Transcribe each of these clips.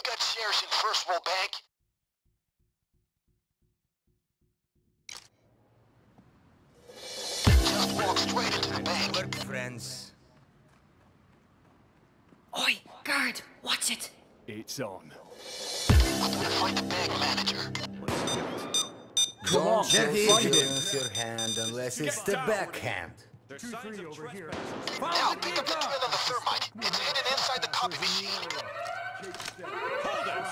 got shares in First World Bank? Just walk straight into the bank. Work, friends. Oi, guard, watch it. It's on. I'm gonna find the bank manager. Come on, Don't you find him. use your hand unless it's the backhand. There's signs of trespass. Now, pick up the drill and the thermite. It's hidden inside the copy machine. Hold it!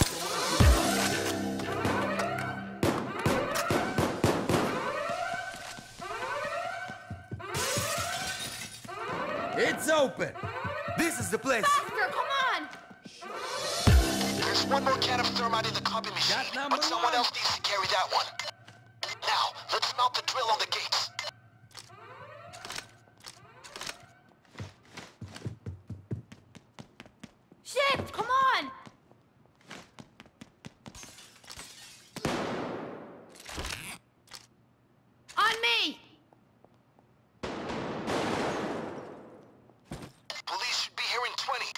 It's open. This is the place. Faster, come on! There's one more can of thermite in the copy machine, Got number but someone one. else needs to carry that one. Now, let's mount the drill on the gates. Shift, come on! On me! Police should be here in 20.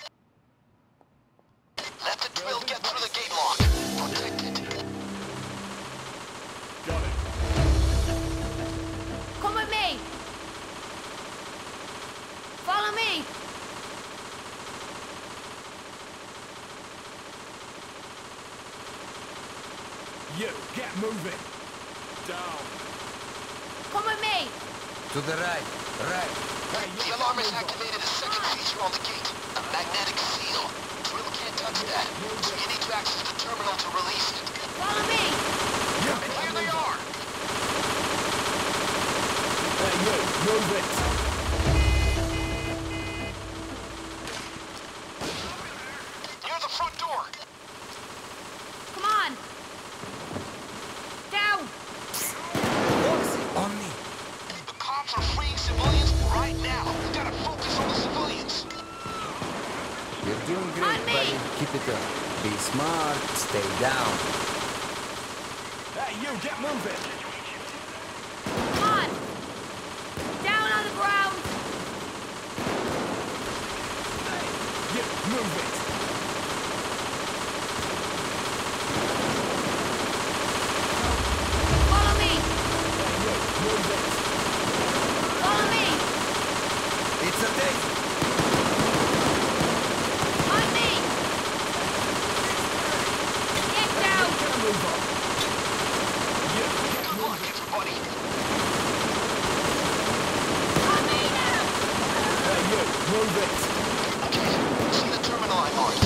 Let the drill get through the gate lock. Protect it. Got it. Come with me! Follow me! You, get moving. Down. Come with me! To the right. Right. The alarm has activated a second feature on the gate, a magnetic seal. Drill can't touch that, so you need to access the terminal to release it. Follow me! And here they are! Hey, you, move it. Near the front door! Come on! Down! On me. The cops are freeing civilians right now. We gotta focus on the civilians. You're doing On great, me. buddy. Keep it up. Be smart. Stay down. Hey, you, get moving. Come on! Down on the ground! You, move it. Follow me! Hey, you, move it. Follow me! It's a taser. On me! Get down! Get a move on. You, get Good luck, everybody. On me now! Hey, you, move it. Okay, see the terminal I marked.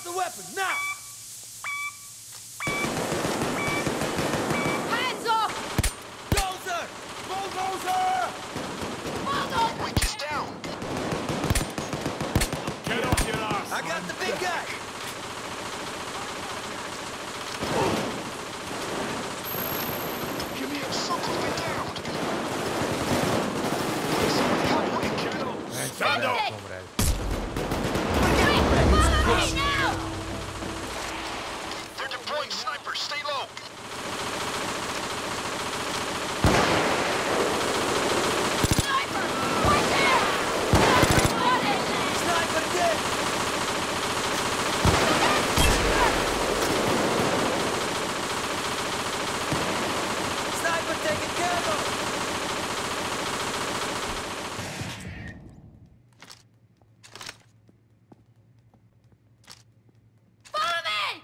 the weapon, now! Hands up! Dozer! Bulldozer! Bulldozer! Wick is down. Get off your ass! I got the big guy! Give me a circle me down. Somebody help Wick. Get up! Stand up! it! Follow me now! They're deploying snipers. Stay low. Sniper! Right there! Sniper spotted! Sniper dead! Sniper taken care of! Follow me!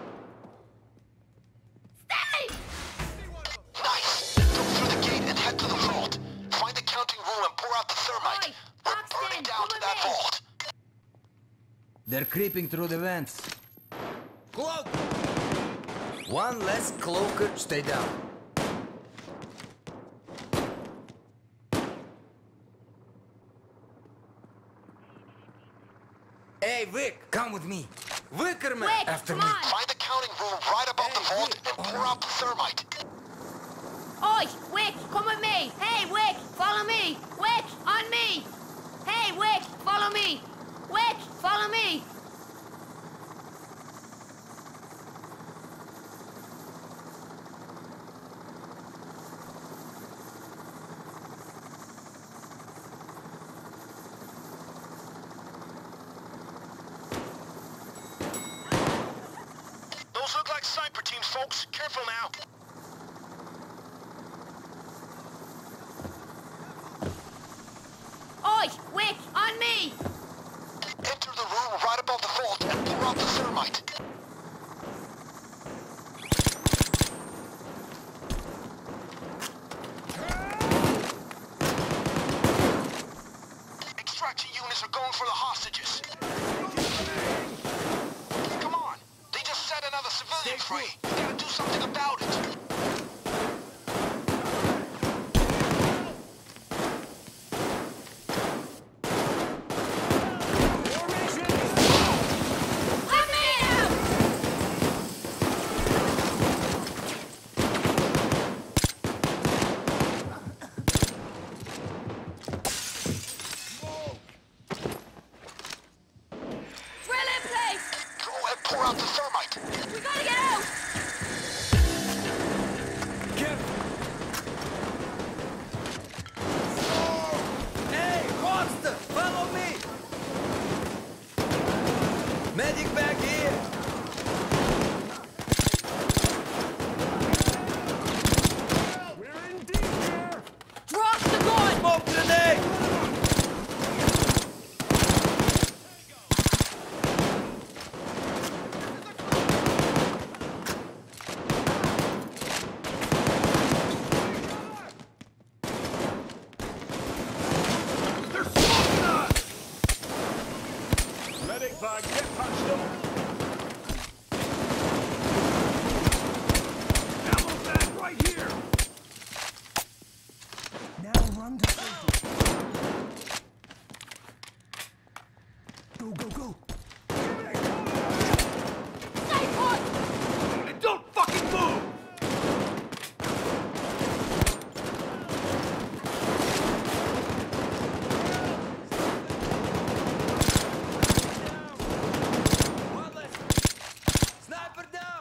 Stay! Nice. Go through the gate and head to the vault. Find the counting room and pour out the thermite. Oi, We're Paxton, burning down come to with that me. vault. They're creeping through the vents. Cloak! One less cloaker, stay down. Hey, Vic, come with me. Wickerman, Wick, after come me. on! Find the counting room right above the Hey, vault Wick. and pour out the thermite. Oi, Wick, come with me! Hey, Wick, follow me! Wick, on me! Hey, Wick, follow me! Wick, follow me! Those look like sniper teams, folks. Careful now. Oi, Wick, on me! Enter the room right above the vault and pour out the thermite. Extraction units are going for the hostages. Come on. They just set another civilian free. We gotta do something about it. Let me out! Drill in place! Go and pour out the thermite. We gotta get out! Hey, monster, follow me! Medic back here! We're in deep here! Drop the gun! Smoke grenade! They're smoking us! Medic bag, get patched up! Ammo bag right here! Now run to safety. Go, go, go. Stay put! And don't fucking move! One less. Sniper down!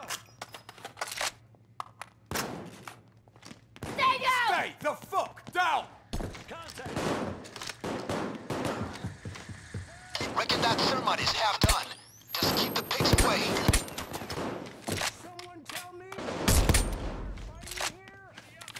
Stay down! Stay the fuck down! Reckon that thermite is half done. Just keep the pigs away. Someone tell me. Fighting here.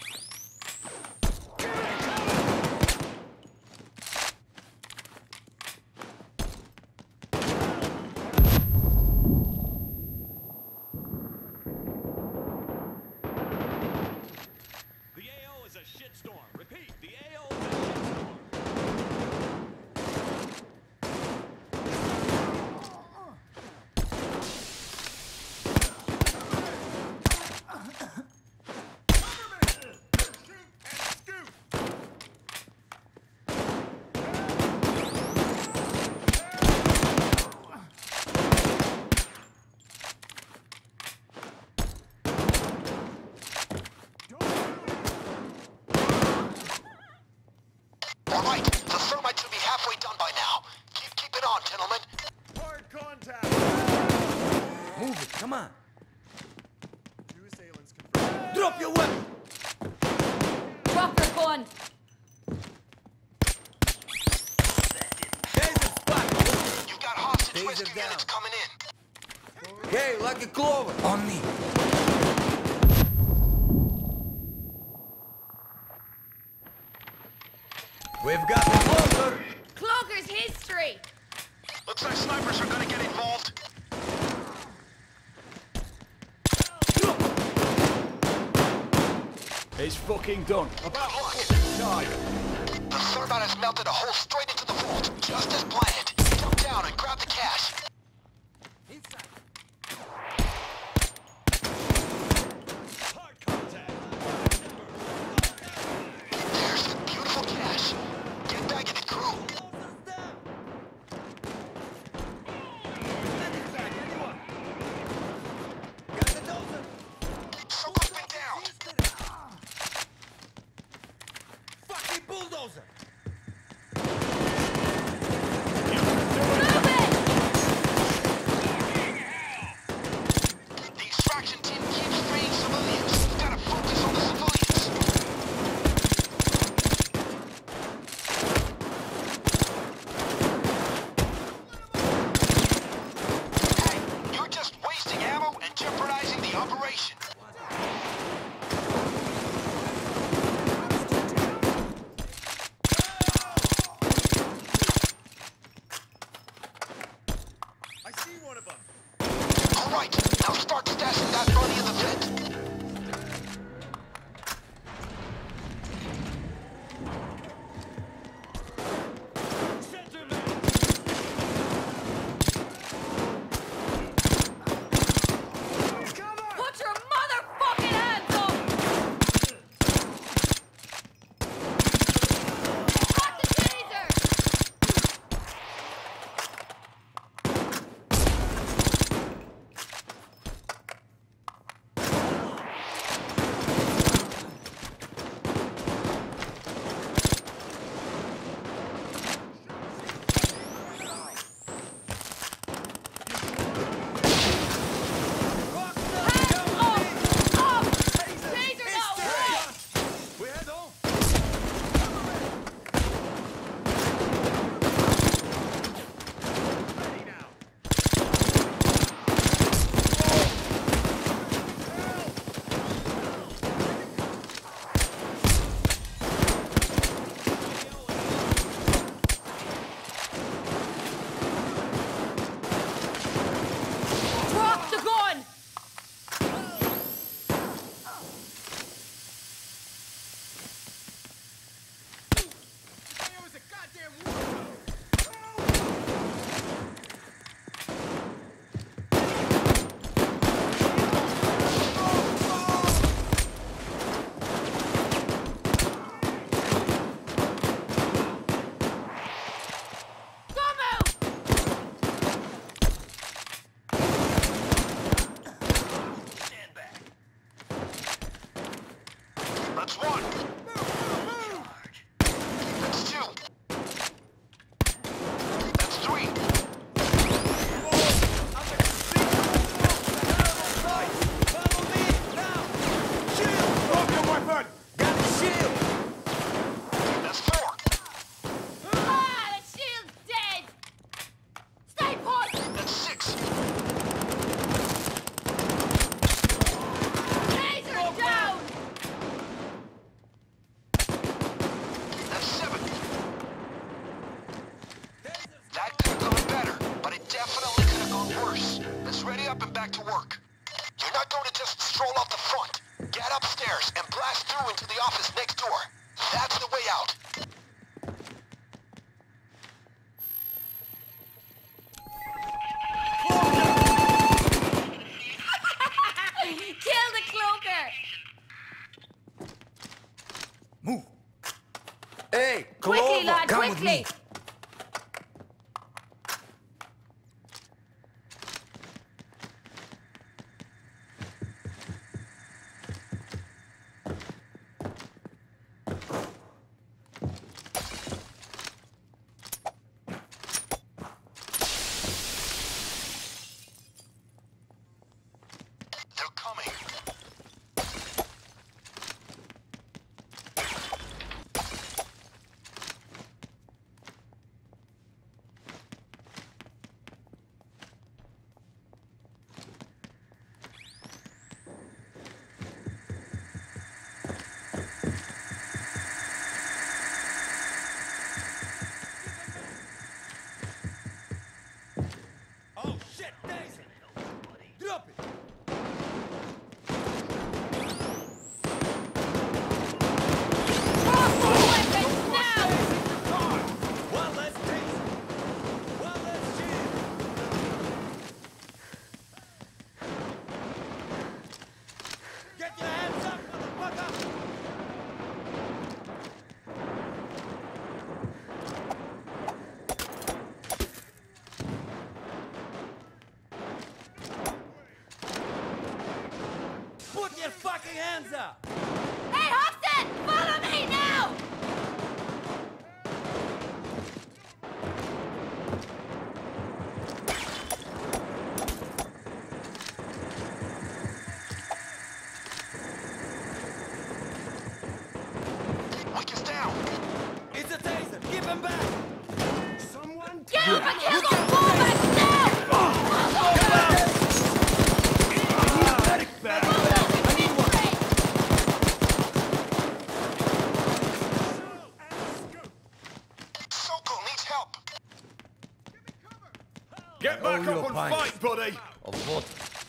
The AO is a shitstorm. Repeat, the AO is a shitstorm. Hey, like a clover! On me! We've got the cloaker! Cloaker's history! Looks like snipers are gonna get involved. It's fucking done. About luck. Time. The thermite has melted a hole straight into the vault, just as planned. Jump down and grab the cash. Hard contact. There's the beautiful cash. Get back in the crew. Someone's been down. Fucking bulldozer! The extraction team keeps freeing civilians. We've gotta focus on the civilians. Hey, you're just wasting ammo and jeopardizing the operation. I see one of them. All right, now start stashing that money in the vent. Center man. Put your motherfucking hands up! Fuck the taser! Drop the gun! That's one. That's two. That's three. Follow me, now! Shield! Drop your weapon. Got the shield! That's four. Ah, the shield's dead! Stay put! That's six. Taser down! That's seven. That could have gone better, but it definitely could have gone worse. Let's ready up and back to work. You're not going to just stroll off the front. Get upstairs and blast through into the office next door. That's the way out. Kill the cloaker! Move! Hey, Quickly, Clover, lad, come with quickly! me! They're coming. Put your fucking hands up! Hey, Hoxton! Follow me now! Wick is down. It's a taser! Give him back! Someone Get up and kill those fullbacks now! Medic bag! Soko needs help. Get back up and fight, buddy! Of what?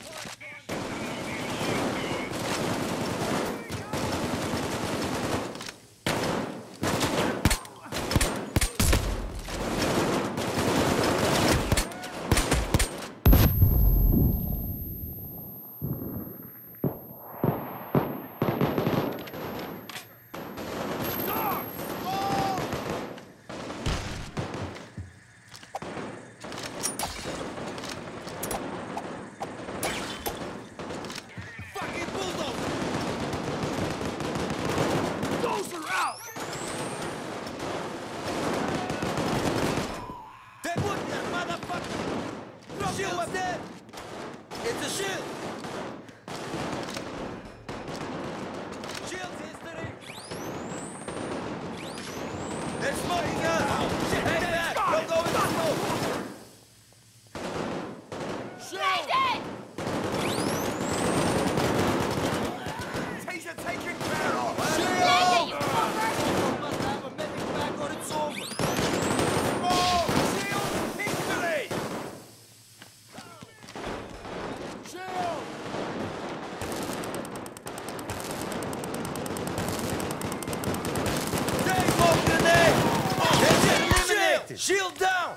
Shield down!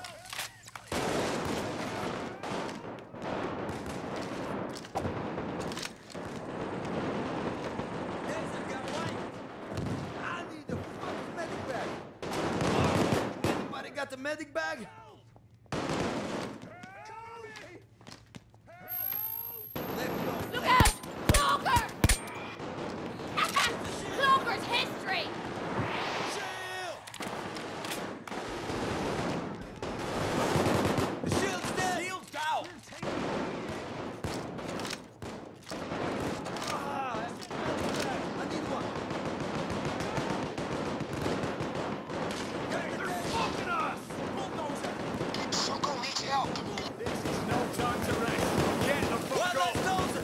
I need the fucking medic bag. Anybody got the medic bag? Look out! Cloaker! Cloaker's history! Soko needs help. No time to rest. Get the fuck up!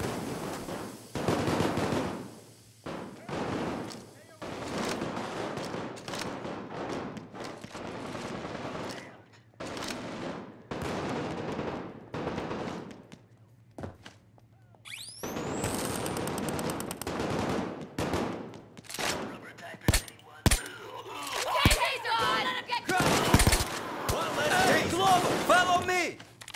Hey, Glover, follow me!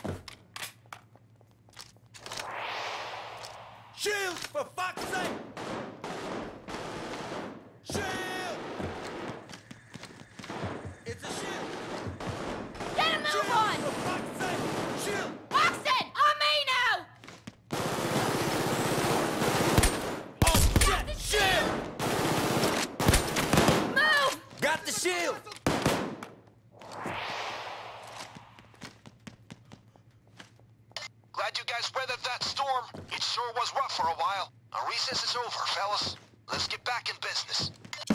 Shield, for fuck's sake! Shield! It's a shield! Get a move on! For fuck's sake! Shield! Hoxton! On me now! Oh, shit! Shield! Move! Got the shield! Glad you guys weathered that storm. It sure was rough for a while. Our recess is over, fellas. Let's get back in business.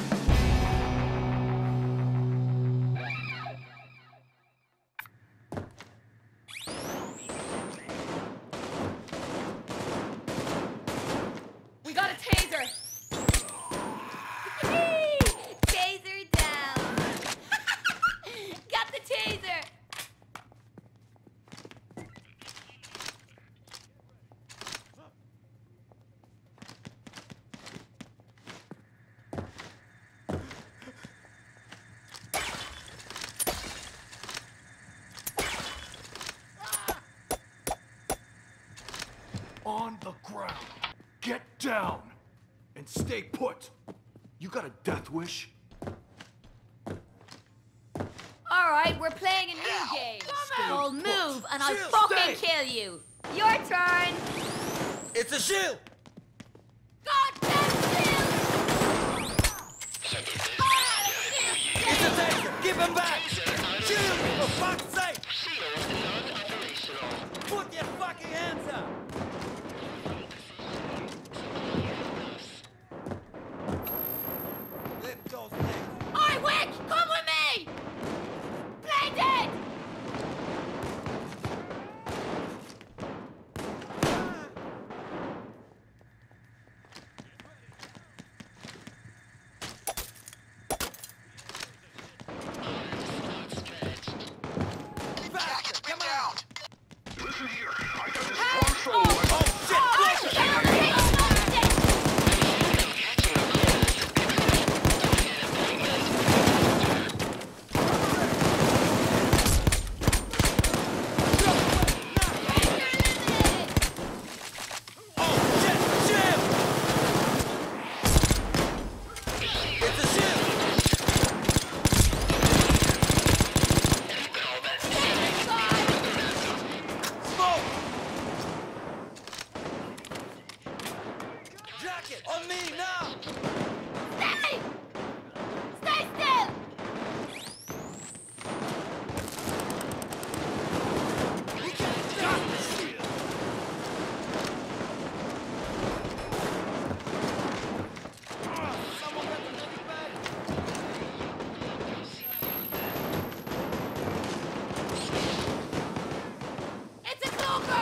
We got a taser! Taser down! Got the taser! On the ground. Get down. And stay put. You got a death wish? Alright, we're playing a new game. I'll move and I'll fucking kill you. Your turn! It's a shield! Go! him back! Shield, for fuck's sake! Shield non-operational. Put your fucking hands up! Lift those legs. Oi, Wick! Come with me! Play dead! Jacket's been downed. Listen here. I got this Hands console. off! Oh, shit! Oh, can't take nothing! Oh, shit! Shield! It's a shield! Smoke! Jacket, on me now! Stay! Stay still! We can't stop this shield! Someone got the medic bag? It's a cloaker!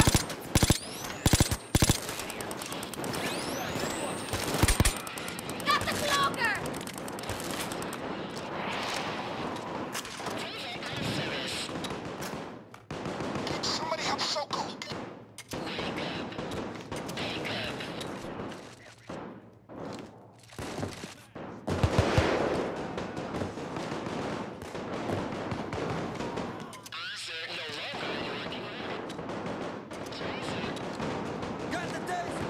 Got the cloaker! Somebody help Soko. Got the taser!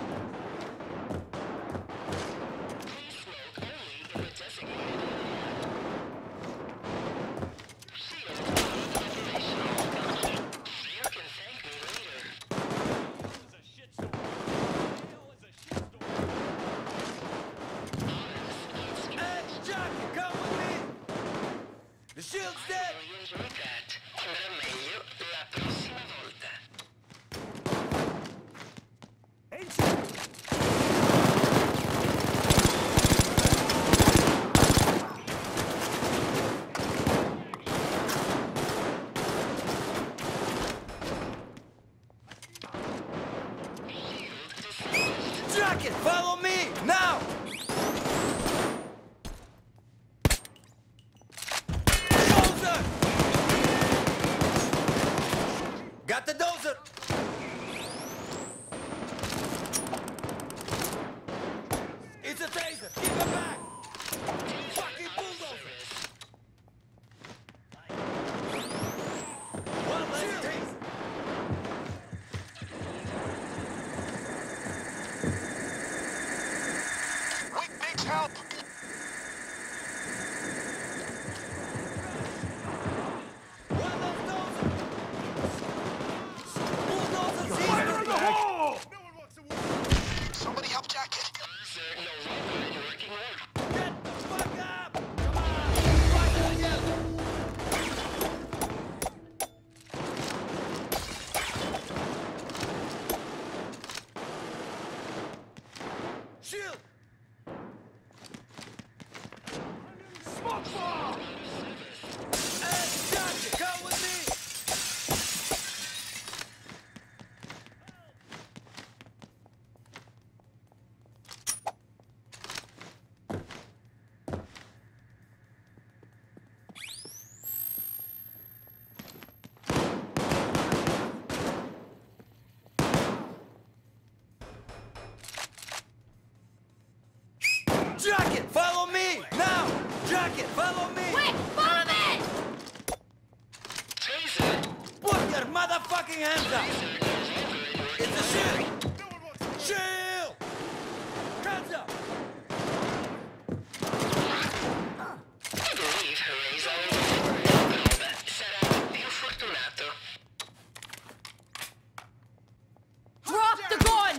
Hey, Jacket, come with me! The shield's dead! Andrà meglio la prossima volta. Jacket, follow me, now! Dozer! Got the dozer! It's a taser, keep it back! Fucking bulldozer! One less taser! Wick needs help. One less dozer! Bulldozer's Fire in the hole! Somebody help Jacket. Get the fuck up! Come on! Fight together! Shield! Smoke bomb! Hey, Jacket, come with me! Jacket, follow me! Now! Jacket, follow me! Wick, follow me! Put your motherfucking hands up! It's a shield! Shield! Hands up! I believe Hurray's already sarà più fortunato. Drop the gun!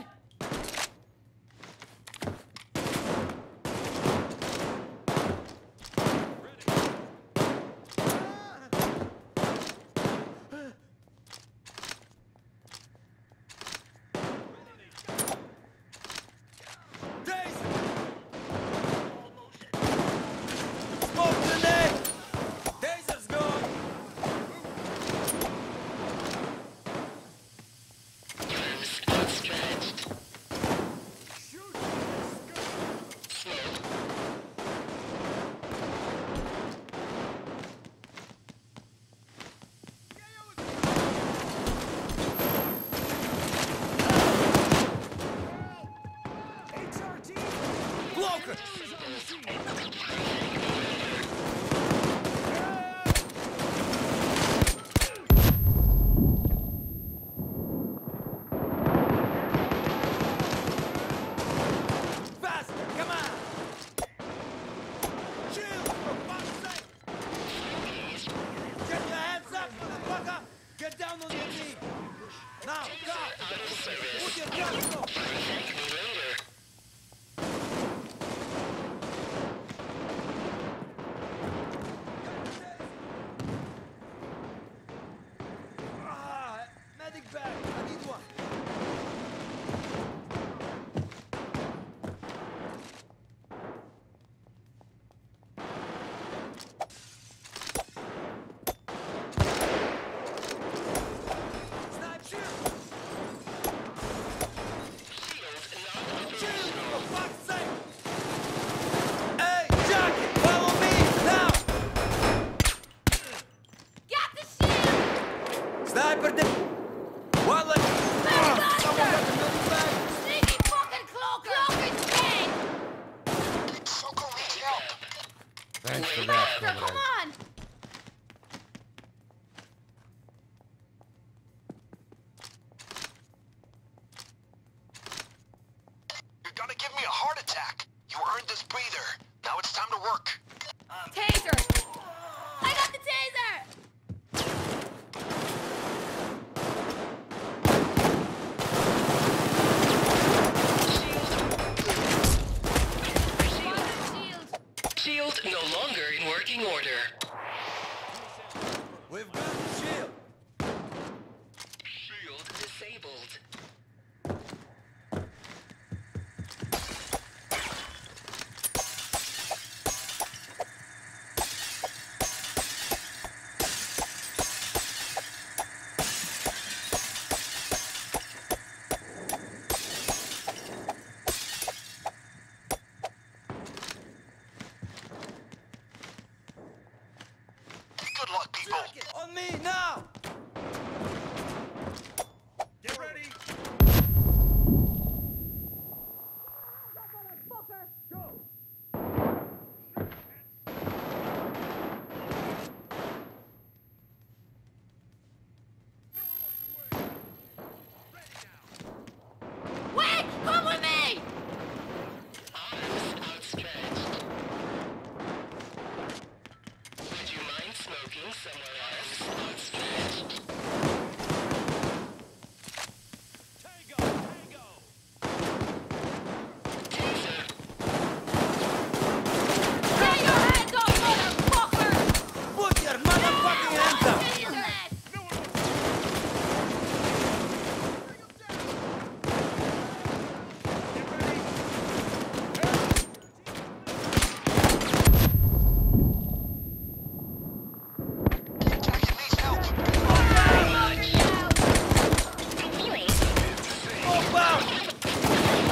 Thanks for that, Come on! You're gonna give me a heart attack. You earned this breather. Now it's time to work. Taser! I got the taser! Shield no longer in working order. We've got the shield. Shield disabled. Good luck, people. On me now! Get ready. Wait! Come with me! Arms outstretched. Would you mind smoking somewhere else? Outstretched. Taser. Lay your hands up, motherfucker! Put your motherfucking hands up! Taser! Jacket needs help. Move out!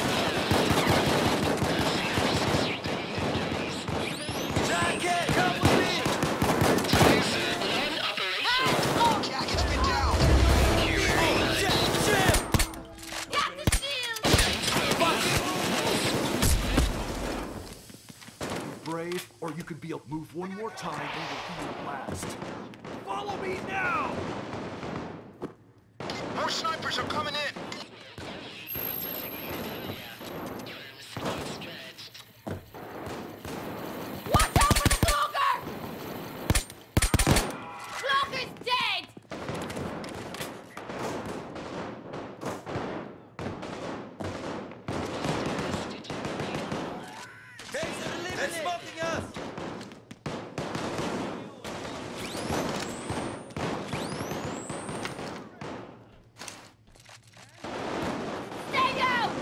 Jacket, come with me! Non-operational. Jacket's been down. Shit! Got the shield! Brave, or you could be able to move one more time and you'll be last. Follow me now! More snipers are coming in. Watch out for the cloaker! Cloaker's dead! They're smoking us! Stay down!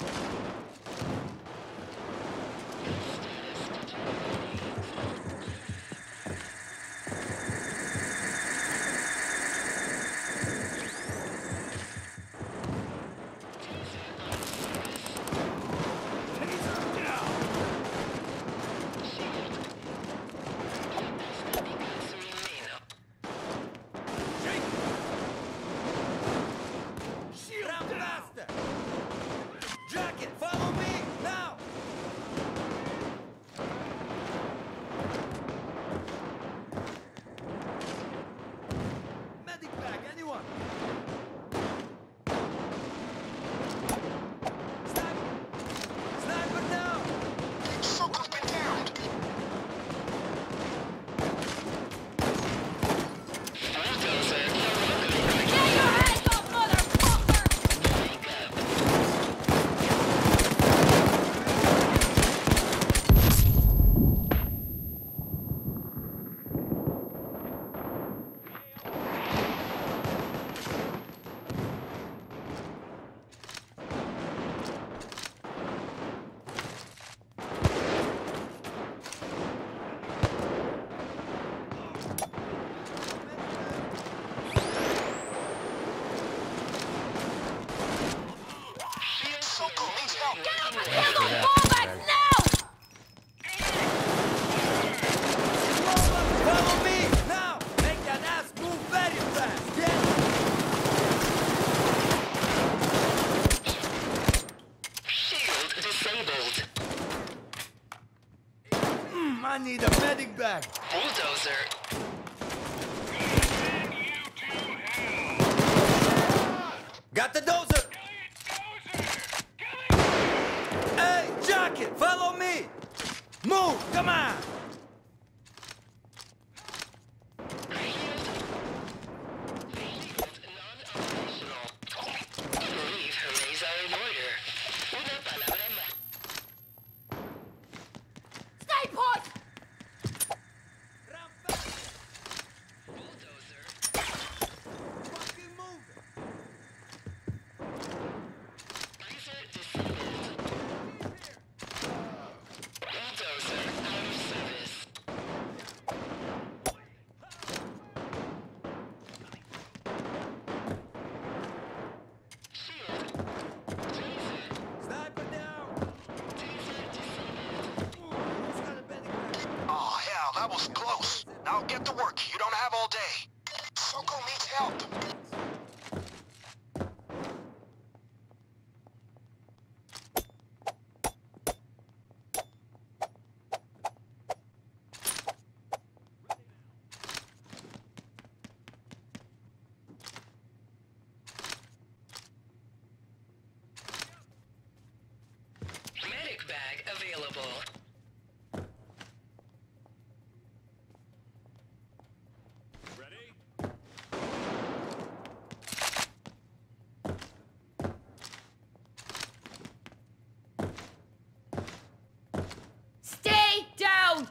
Taser down! Round blaster! Jacket, follow me now! I need a medic bag. Bulldozer. Got the dozer. Hey, Jacques, follow me. Move, come on. Stay put! Fucking move. Sniper down. Who's got a medic bag? Oh, hell, that was close. Now get to work. You don't have all day. Soko needs help. Medic bag available. Stay down!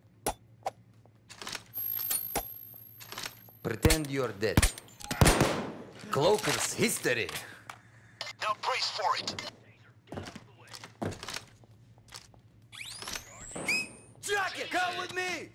Pretend you're dead. Cloaker's history. Now brace for it. Jacques, come with me.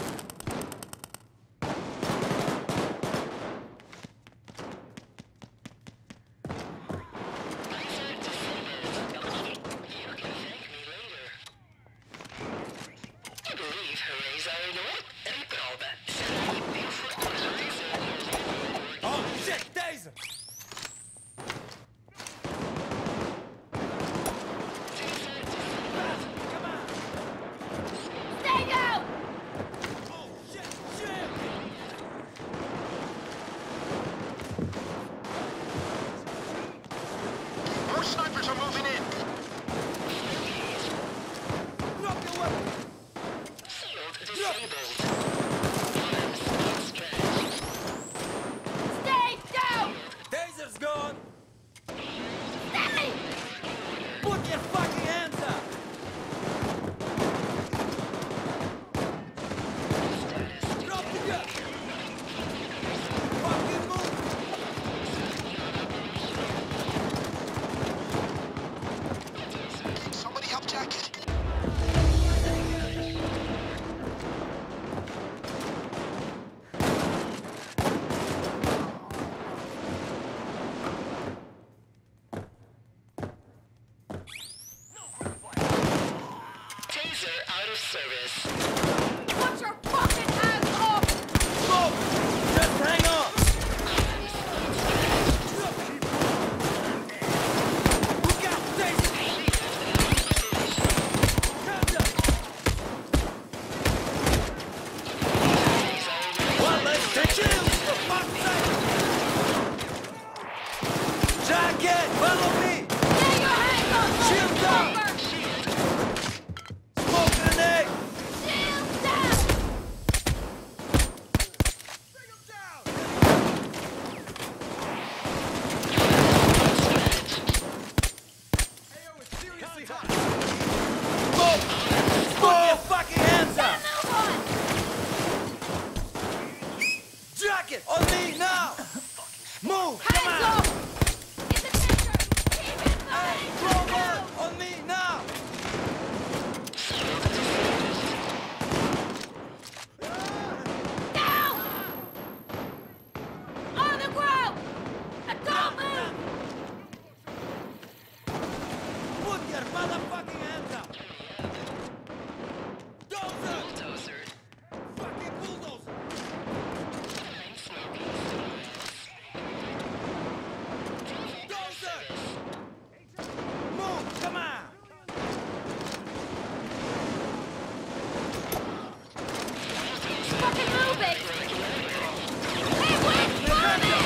Oh shit, Daisy. Stay down! Oh shit, shit. More snipers are moving in. Drop your weapon. Stay down! Taser's gone. Stay! Put your fucking hands up. Drop the gun. Fucking move. Somebody help Jacket. Taser out of service. Put your fucking hands off! Smoke. Just hang on. Who got taser? Hands up. Well, let's take shield. For fuck's sake. Jacket, follow me. Lay your hands on Shield down. Smoke grenade. Shield down! Bring him down. Move it! Hey, Wick! Follow me!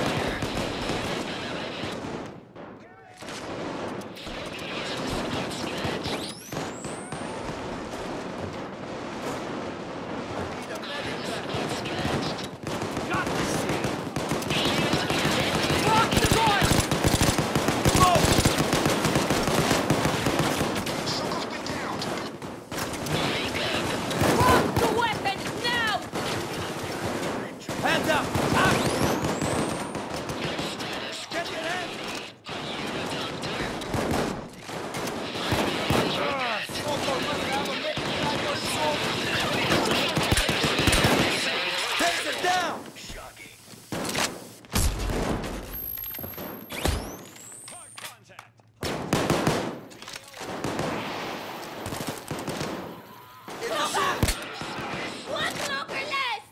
Lock the door! Circle's been down. Lock the weapons now! Hands up! Up! Get your hands! Takes it down! One locker less!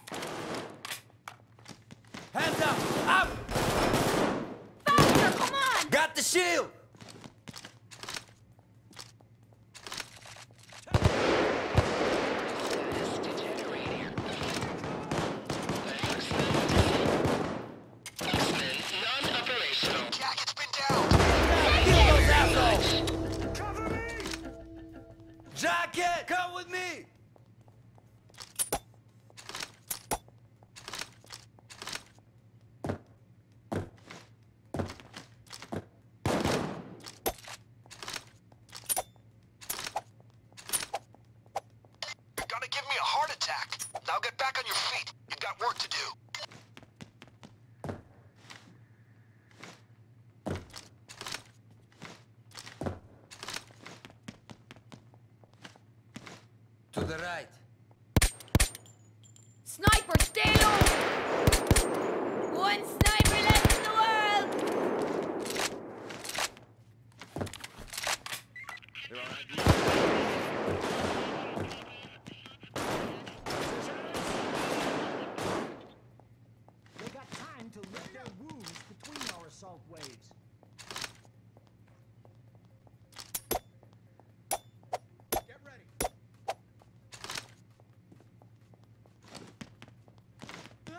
Hands up! Up! Faster, come on! Got the shield! Non-operational. Jacket's been down. Kill those assholes! Cover me! Jacket, come with me! You're gonna give me a heart attack. Now get back on your feet. You got work to do. To the right. Sniper, stay low! One sniper left in the world! They got time to lick their wounds between our assault waves. Get ready.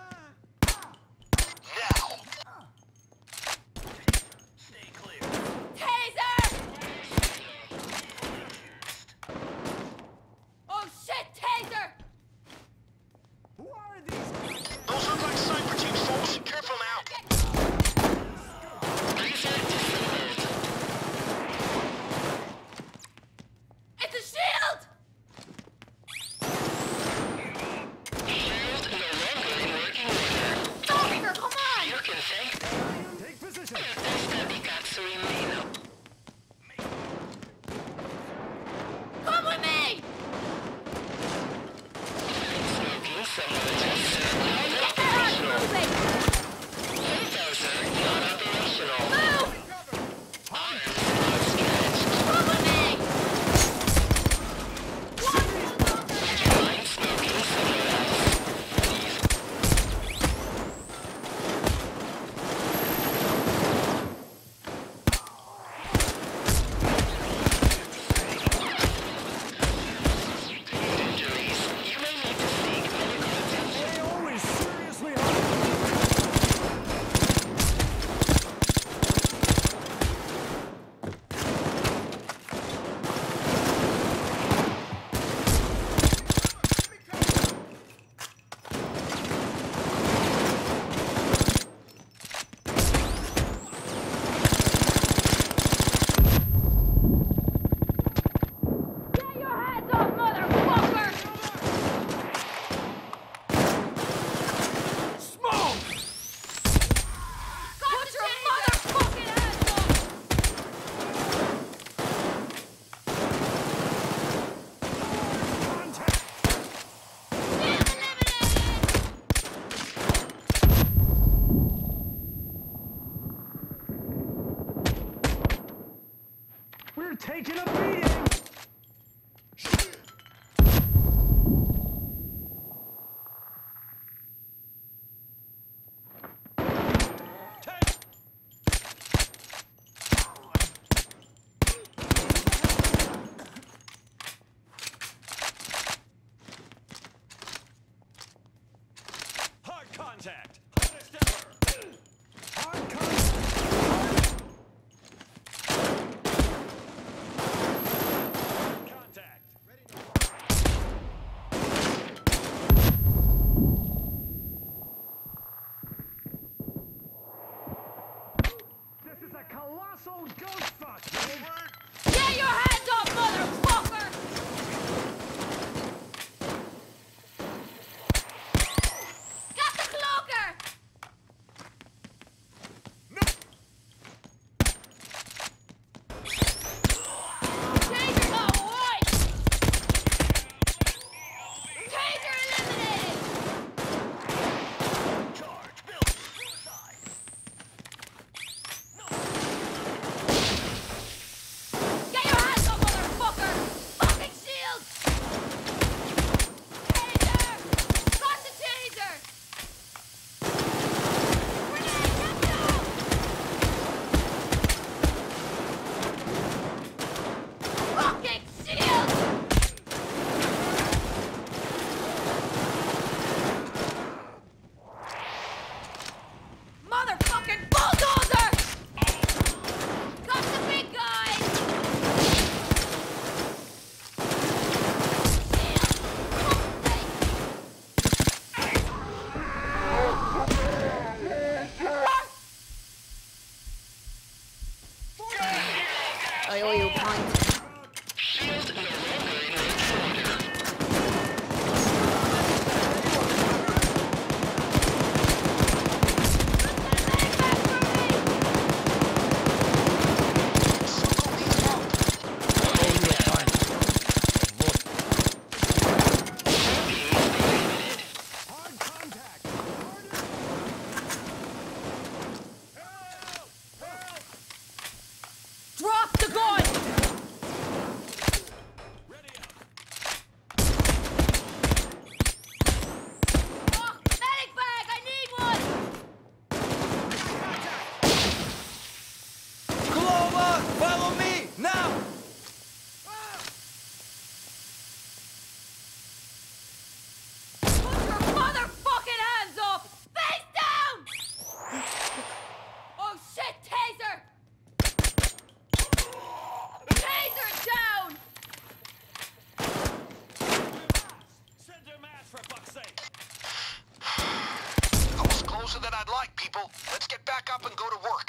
bad light, people. Let's get back up and go to work.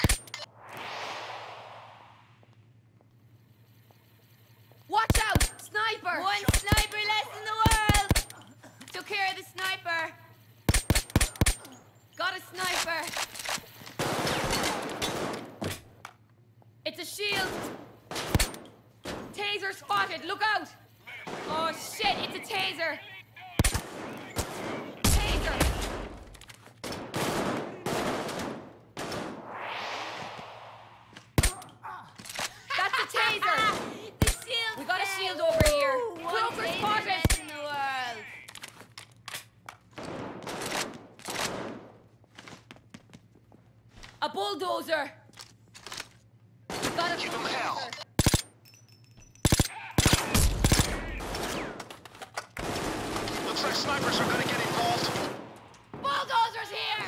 Watch out! Sniper! One sniper less in the world! Took care of the sniper. Got a sniper. It's a shield. Taser spotted. Look out! Oh shit, it's a taser. Taser! That's a taser! The shield. We got a shield over here. Cloaker spotted! In the world. A bulldozer! Got a Give him hell. bulldozer. Looks like snipers are gonna get involved. Bulldozer's here!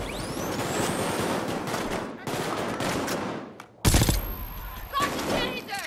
Got the taser!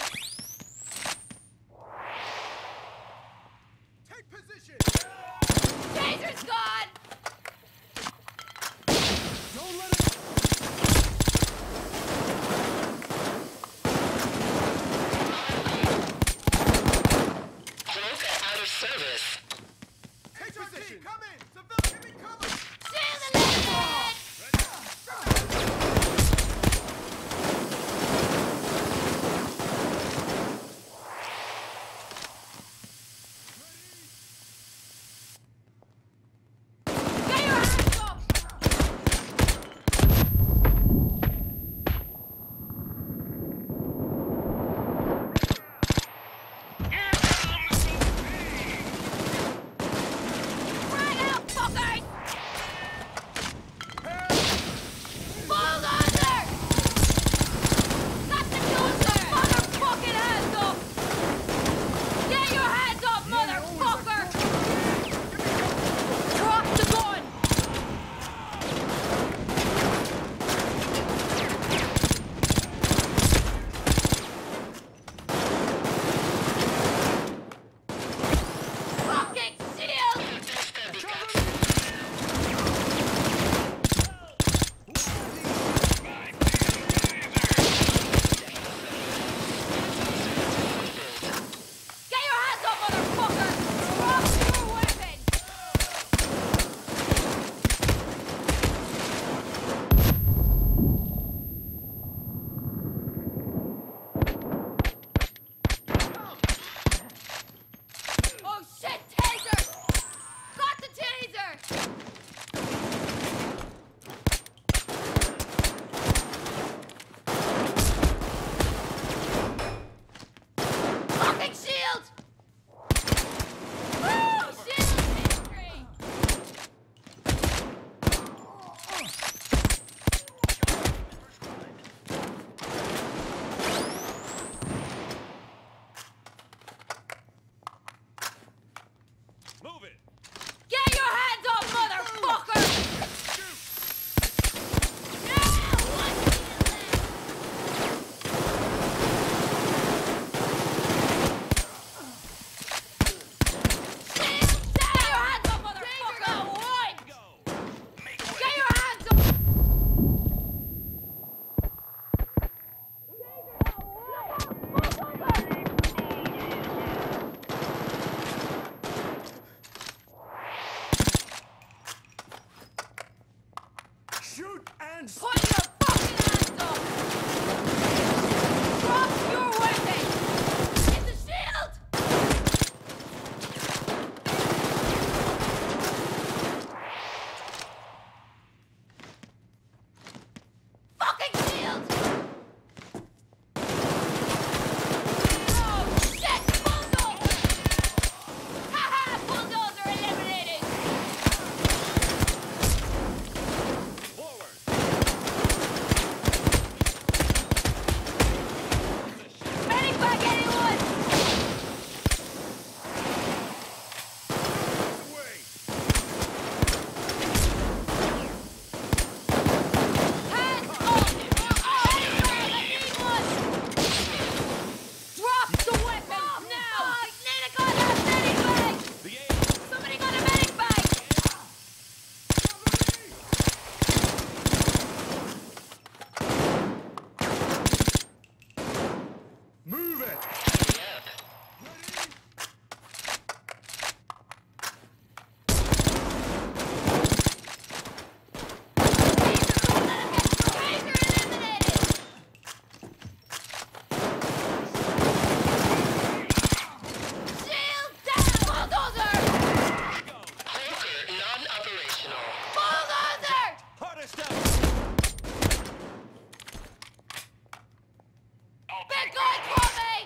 big guy coming!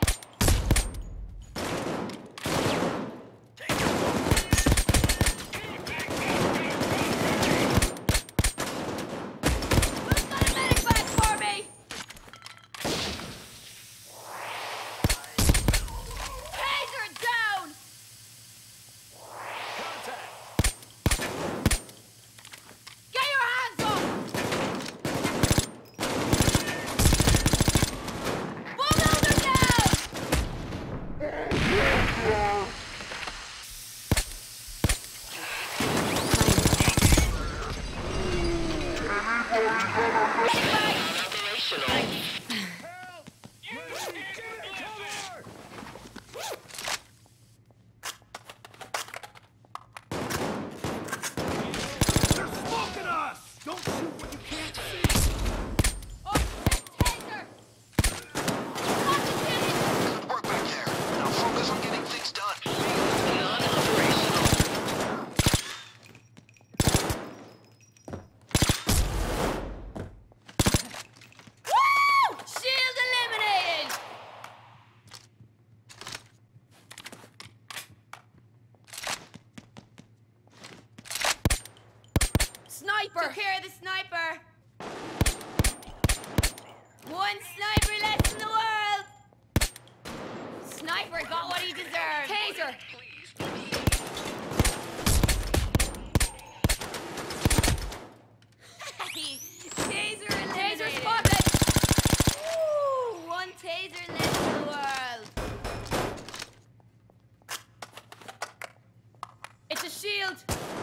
Who's got a medic bag for me? Taser down! Get your hands up! Bulldozer down! Operational. They're smoking us! Don't shoot what you can't see! Oh, taser! Good work back there. Now focus on getting things done. Non-operational. Woo! Shield eliminated! Sniper! Took care of the sniper! One sniper less in the world! Sniper got what he deserved! Taser! Taser eliminated! Taser spotted! Woo! One taser less in the world! It's a shield!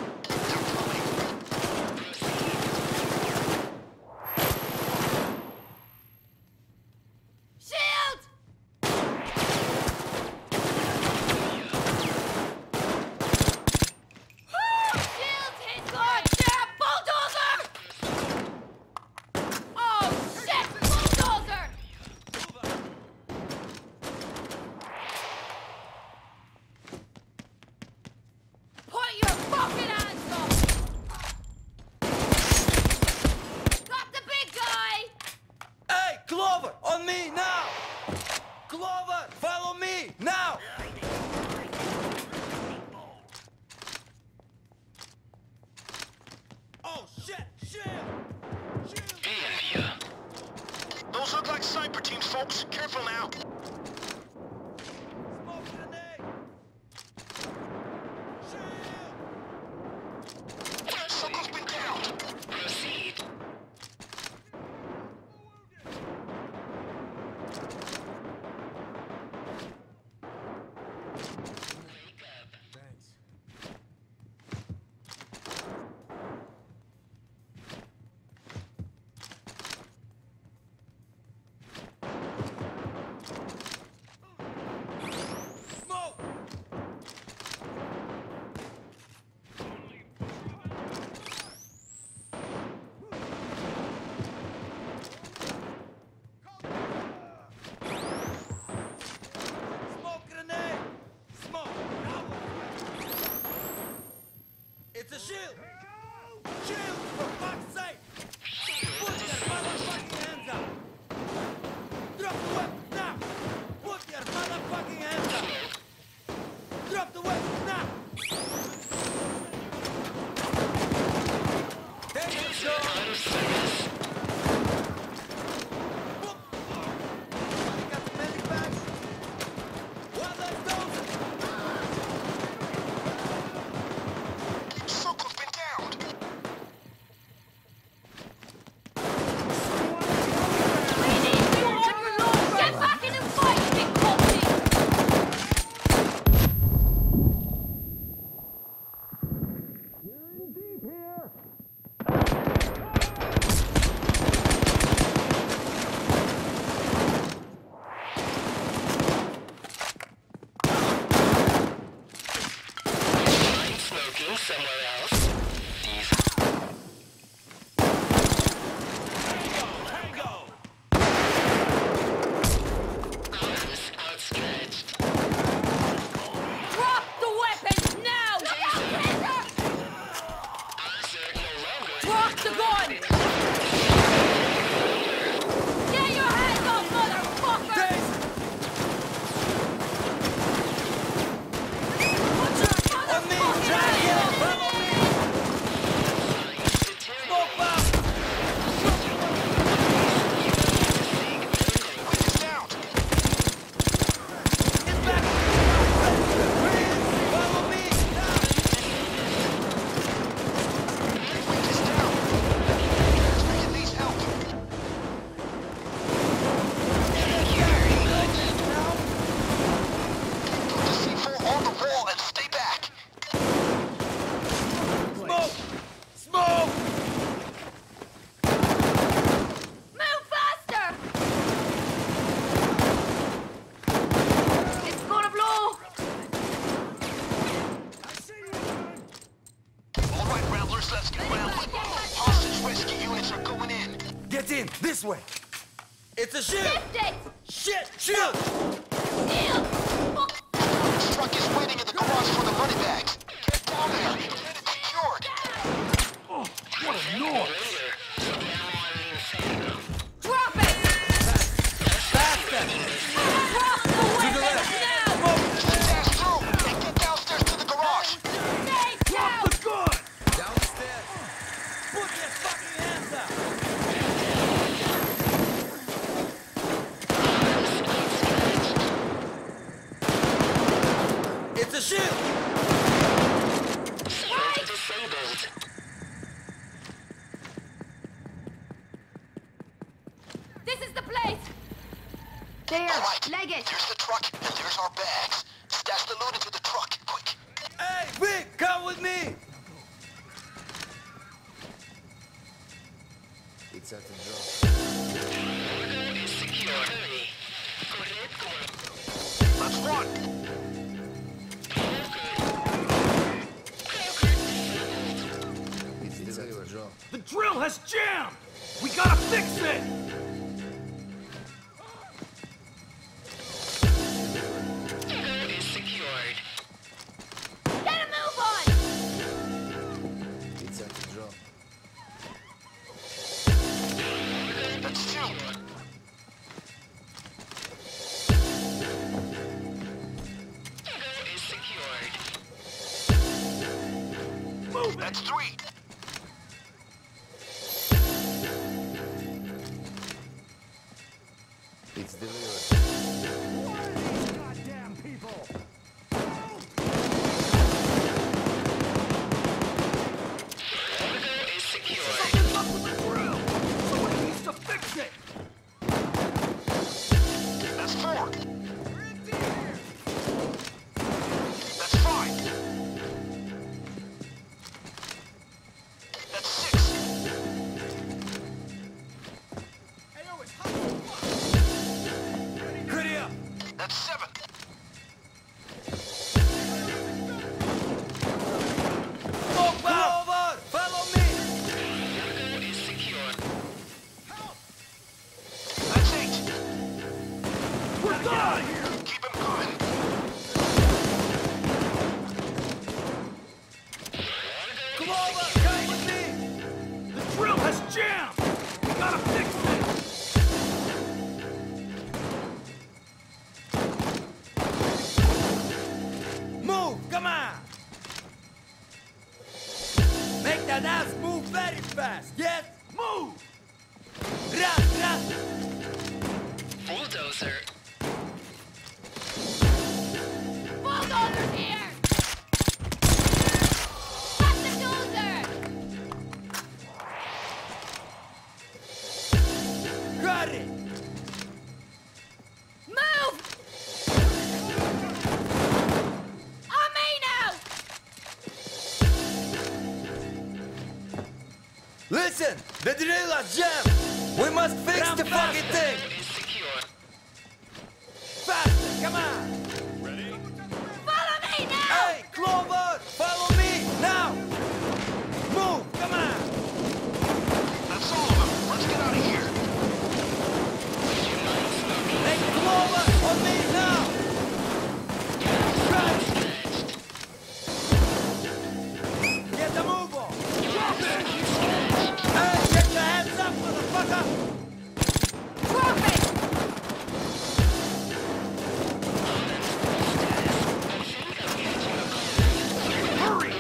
Shield! Woo! Shield hit God! There! Bulldozer! Oh shit! Bulldozer! Put your fucking hands up! Got the big guy! Hey, Clover, on me now! Clover, follow me now! Oh shit! Shield! Those look like sniper teams, folks. Careful now. Smoke grenade! Shield! Circle's been down. Proceed. Wake up. Thanks. This way. It's a shield! Lift it! Shit! Shield! Shield! Truck is waiting in the garage for the money bags. Get down there. Get it secured. Oh, what a noise! Drop it! Faster! Drop the weapons now! Dash through and get downstairs to the garage. Stay Drop down! the gun! Downstairs! Put your fucking hands up! It's a shield! Right! Disabled. This is the place! There, All right. leg it! There's the truck and there's our bags. Stash the loot into the truck. Quick. Hey, Vic, come with me! It's at the drop. Cargo is secure. Hurry. Correcto. Let's run. It's at the drop. The drill has jammed! We gotta fix it! Cargo is secured. Get a move on! It's at the drop. That's two. Cargo is secured. Move it! That's three. It's delivered. Goddamn people! Cargo is secured. Something's up with the drill! Somebody needs to fix it! That's four. That's five. That's six. Hurry up! That's seven. Move over! Follow me! Cargo is secured. That's eight. We're done! Keep him coming. Come over! Come with me! The drill has jammed! We gotta fix it! Move! Come on! Make that ass move very fast! Yes! Move! Run! Run! Bulldozer. Bulldozer's here! Got the dozer! Got it! Move! On me now! Listen! The drill has jammed! We must fix the fucking thing! Is secure. Faster! Come on! Follow me now! Hey! Clover! Follow me! Now! Move! Come on! That's all of them. Let's get out of here. Hey, Clover! On me now! Run! Get the move on! Hey! Get your hands up, motherfucker! Drop it! Hurry!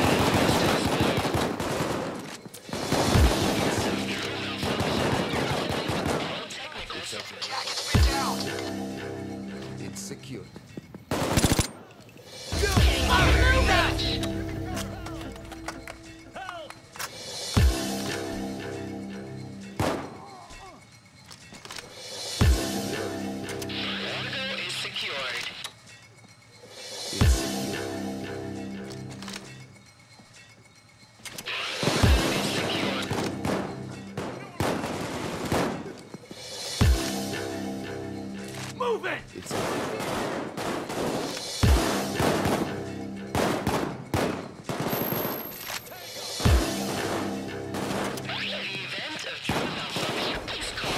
Jack, it's been down. It's secured. Cargo is secured. It's secured. Cargo is secured. Move it! It's secured. The event of drill malfunction is called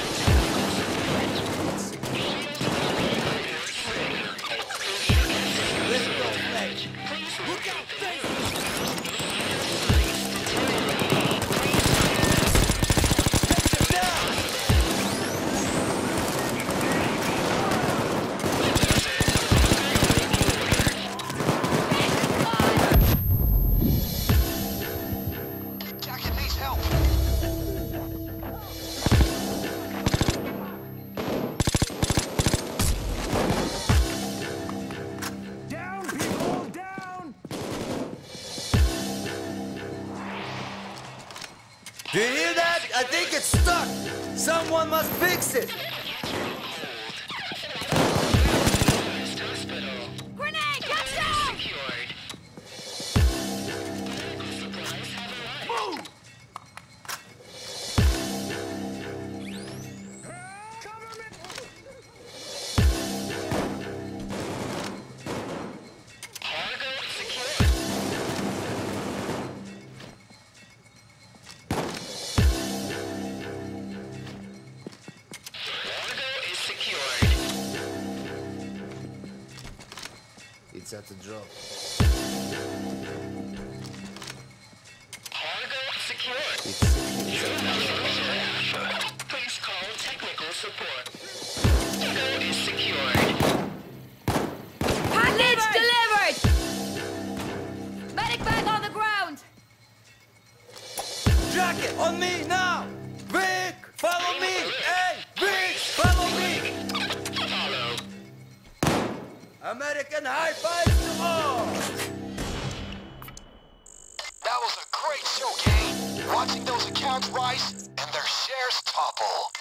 think it's stuck. Someone must fix it. Grenade, get down! Secured. Supplies have arrived. Move! Cargo secured. Cargo is secured. It's at the drop. Cargo secured. It's Please call technical support. Cargo is secured. Package delivered! Medic bag on the ground! Jacket, on me now! Vic, follow me! Hey, Vic, follow me! Follow. American high five to all! That was a great show, Kane. Watching those accounts rise and their shares topple.